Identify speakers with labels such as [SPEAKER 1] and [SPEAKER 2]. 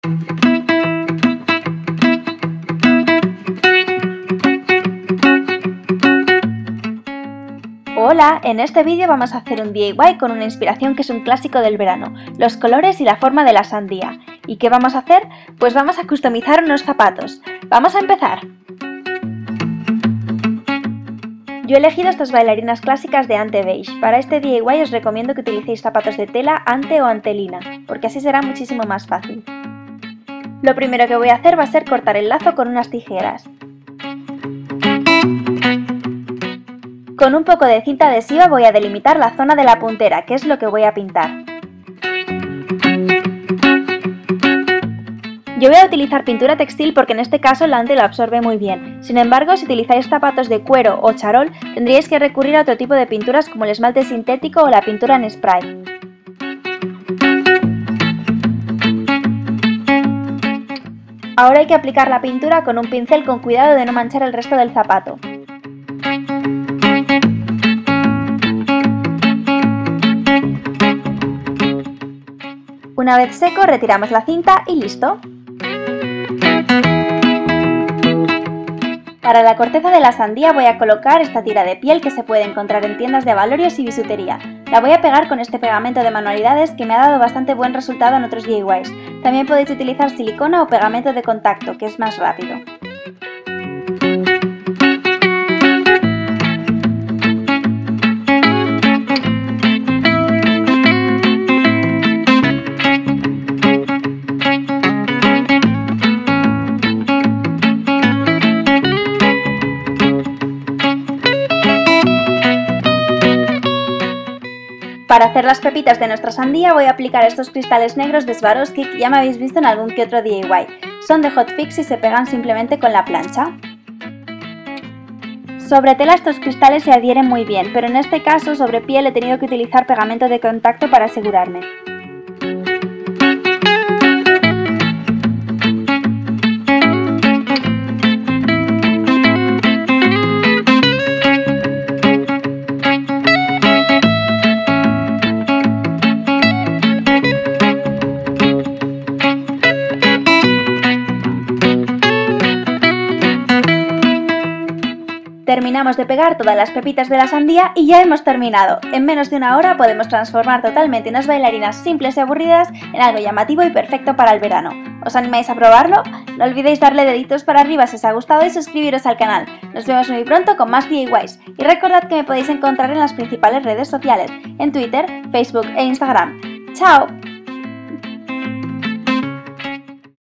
[SPEAKER 1] Hola, en este vídeo vamos a hacer un DIY con una inspiración que es un clásico del verano, los colores y la forma de la sandía. ¿Y qué vamos a hacer? Pues vamos a customizar unos zapatos. ¡Vamos a empezar! Yo he elegido estas bailarinas clásicas de ante beige. Para este DIY os recomiendo que utilicéis zapatos de tela ante o antelina, porque así será muchísimo más fácil. Lo primero que voy a hacer va a ser cortar el lazo con unas tijeras. Con un poco de cinta adhesiva voy a delimitar la zona de la puntera, que es lo que voy a pintar. Yo voy a utilizar pintura textil porque en este caso el ante lo absorbe muy bien. Sin embargo, si utilizáis zapatos de cuero o charol, tendríais que recurrir a otro tipo de pinturas como el esmalte sintético o la pintura en spray. Ahora hay que aplicar la pintura con un pincel con cuidado de no manchar el resto del zapato. Una vez seco, retiramos la cinta y listo. Para la corteza de la sandía voy a colocar esta tira de piel que se puede encontrar en tiendas de abalorios y bisutería. La voy a pegar con este pegamento de manualidades que me ha dado bastante buen resultado en otros DIYs. También podéis utilizar silicona o pegamento de contacto, que es más rápido. Para hacer las pepitas de nuestra sandía voy a aplicar estos cristales negros de Swarovski que ya me habéis visto en algún que otro DIY. Son de Hot Fix y se pegan simplemente con la plancha. Sobre tela estos cristales se adhieren muy bien, pero en este caso sobre piel he tenido que utilizar pegamento de contacto para asegurarme. Terminamos de pegar todas las pepitas de la sandía y ya hemos terminado. En menos de una hora podemos transformar totalmente unas bailarinas simples y aburridas en algo llamativo y perfecto para el verano. ¿Os animáis a probarlo? No olvidéis darle deditos para arriba si os ha gustado y suscribiros al canal. Nos vemos muy pronto con más DIYs. Y recordad que me podéis encontrar en las principales redes sociales, en Twitter, Facebook e Instagram. ¡Chao!